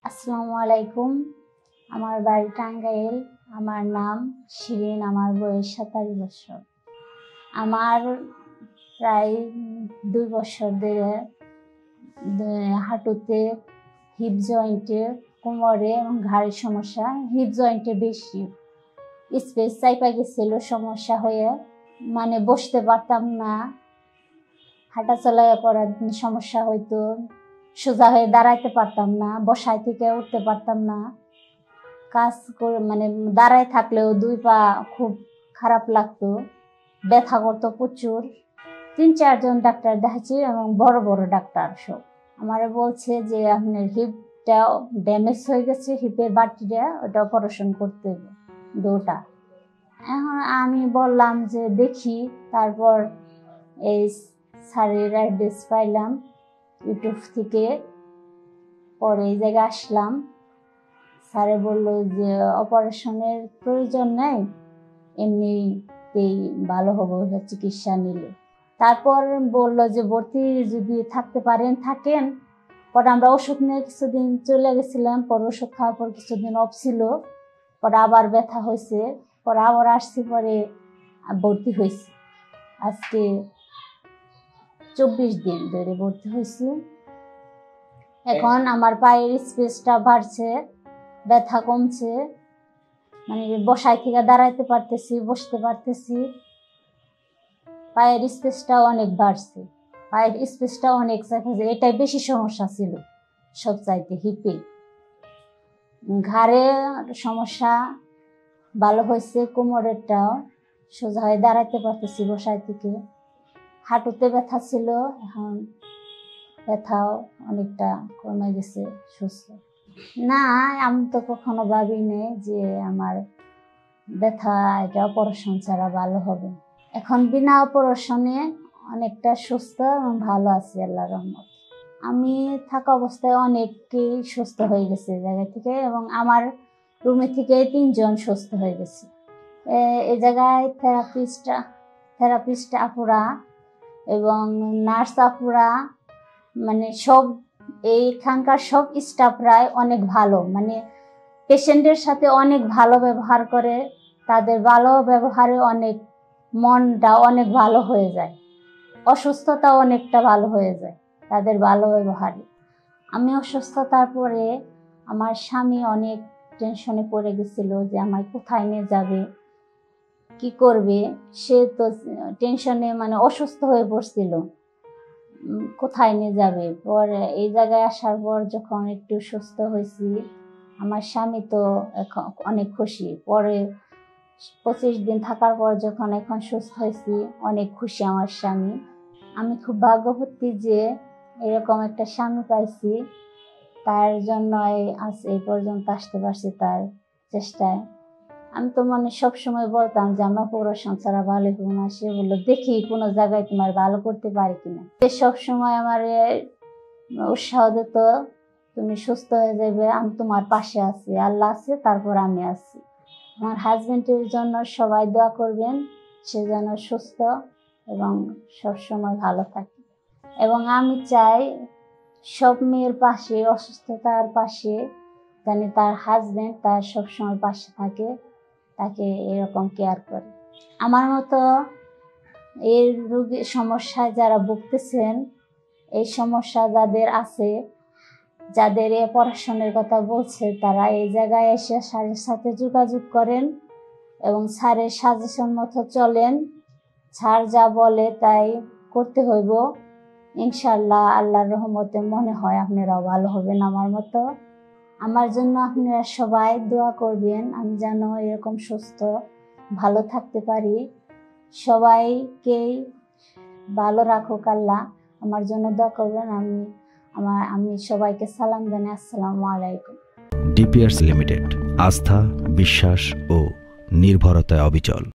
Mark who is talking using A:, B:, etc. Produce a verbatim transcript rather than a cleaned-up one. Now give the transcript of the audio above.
A: আসসালামু আলাইকুম। আমার বাড়ি টাঙ্গাইল। আমার নাম শিরিন। আমার বয়স সাতাশ বছর। আমার প্রায় দুই বছর ধরে হাঁটুতে, হিপ জয়েন্টে, কোমরে এবং ঘাড়ের সমস্যা। হিপ জয়েন্টে বেশি স্পেস চাইপা গেছিল সমস্যা হয়ে, মানে বসতে পারতাম না, হাঁটা চলা করার সমস্যা হইতো, সোজা হয়ে দাঁড়াইতে পারতাম না, বসায় থেকে উঠতে পারতাম না, কাজ করে মানে দাঁড়ায় থাকলেও দুই পা খুব খারাপ লাগতো, ব্যথা করতো প্রচুর। তিন চারজন ডাক্তার দেখাচ্ছি এবং বড় বড় ডাক্তার সব আমারে বলছে যে আপনার হিপটা ড্যামেজ হয়ে গেছে, হিপের বাটিটা ওটা অপারেশন করতে হবে দুটা। এখন আমি বললাম যে দেখি। তারপর এই স্যারের অ্যাড্রেস পাইলাম ইউটিউব থেকে, পরে এই জায়গায় আসলাম। স্যারে বললো যে অপারেশনের প্রয়োজন নেই, এমনিতেই ভালো হবে চিকিৎসা নিলে। তারপর বললো যে ভর্তি যদি থাকতে পারেন থাকেন। পরে আমরা ওষুধ নিয়ে কিছুদিন চলে গেছিলাম। পরে ওষুধ খাওয়ার পর কিছুদিন অফ ছিল, পরে আবার ব্যথা হয়েছে, পরে আবার আসছি, পরে ভর্তি হয়েছি। আজকে চব্বিশ দিন ধরে ভর্তি হয়েছি। এখন আমার পায়ের স্পেসটা বাড়ছে, ব্যথা কমছে, মানে বসায় থেকে দাঁড়াইতে পারতেছি, বসতে পারতেছি। পায়ের স্পেসটা অনেক বাড়ছে, পায়ের স্পেসটা অনেক চাইছে। এটাই বেশি সমস্যা ছিল সব চাইতে, হিপে। ঘাড়ে সমস্যা ভালো হয়েছে, কোমরেরটাও সোজা হয়ে দাঁড়াইতে পারতেছি বসায় থেকে। হাঁটুতে ব্যথা ছিল, এখন ব্যথাও অনেকটা কমে গেছে, সুস্থ। না, আমি তো কখনো ভাবিনি যে আমার ব্যথা এটা অপারেশন ছাড়া ভালো হবে। এখন বিনা অপারেশনে অনেকটা সুস্থ এবং ভালো আছি আল্লাহর রহমতে। আমি থাকা অবস্থায় অনেককেই সুস্থ হয়ে গেছে জায়গা থেকে, এবং আমার রুমে থেকে তিনজন সুস্থ হয়ে গেছে। এই জায়গায় থেরাপিস্ট থেরাপিস্ট আপুরা এবং নার্স আপুরা, মানে সব এইখানকার সব স্টাফরাই অনেক ভালো, মানে পেশেন্টের সাথে অনেক ভালো ব্যবহার করে। তাদের ভালো ব্যবহারে অনেক মনটা অনেক ভালো হয়ে যায়, অসুস্থতা অনেকটা ভালো হয়ে যায় তাদের ভালো ব্যবহারে। আমি অসুস্থতার পরে আমার স্বামী অনেক টেনশনে পড়ে গেছিল যে আমায় কোথায় নিয়ে যাবে, কি করবে। সে তো টেনশনে মানে অসুস্থ হয়ে পড়ছিল, কোথায় নিয়ে যাবে। পরে এই জায়গায় আসার পর যখন একটু সুস্থ হয়েছি, আমার স্বামী তো এখন অনেক খুশি। পরে পঁচিশ দিন থাকার পর যখন এখন সুস্থ হয়েছি, অনেক খুশি আমার স্বামী। আমি খুব ভাগ্যবতী যে এরকম একটা স্বামী পাইছি। তার জন্য আজ এই পর্যন্ত আসতে পারছি, তার চেষ্টায়। আমি তো মানে সবসময় বলতাম যে আমার অপারেশন ছাড়া ভালো হবে না। সে বললো দেখি কোনো জায়গায় তোমার ভালো করতে পারি কিনা। সে সবসময় আমার উৎসাহ দিত, তুমি সুস্থ হয়ে যাবে, আমি তোমার পাশে আছি, আল্লাহ আছে, তারপর আমি আছি। আমার হাজবেন্ডের জন্য সবাই দোয়া করবেন, সে যেন সুস্থ এবং সবসময় ভালো থাকে। এবং আমি চাই সব মেয়ের পাশে, অসুস্থতার পাশে যেন তার হাজবেন্ড তার সবসময় পাশে থাকে, তাকে এরকম কেয়ার করে। আমার মতো এই রোগীর সমস্যায় যারা ভুগতেছেন, এই সমস্যা যাদের আছে, যাদের এই অপারেশনের কথা বলছে, তারা এই জায়গায় এসে স্যারের সাথে যোগাযোগ করেন এবং স্যারের সাজেশন মতো চলেন। স্যার যা বলে তাই করতে হইব। ইনশাল্লাহ আল্লাহর রহমতে মনে হয় আপনারাও ভালো হবেন আমার মতো। আমার জন্য আপনারা সবাই দোয়া করবেন, আমি যেন এরকম সুস্থ ভালো থাকতে পারি। সবাইকেই ভালো রাখুক আল্লাহ, আমার জন্য দোয়া করবেন। আমি আমার আমি সবাইকে সালাম জানাই। আসসালামু আলাইকুম।
B: ডিপিআরস লিমিটেড, আস্থা, বিশ্বাস ও নির্ভরতায় অবিচল।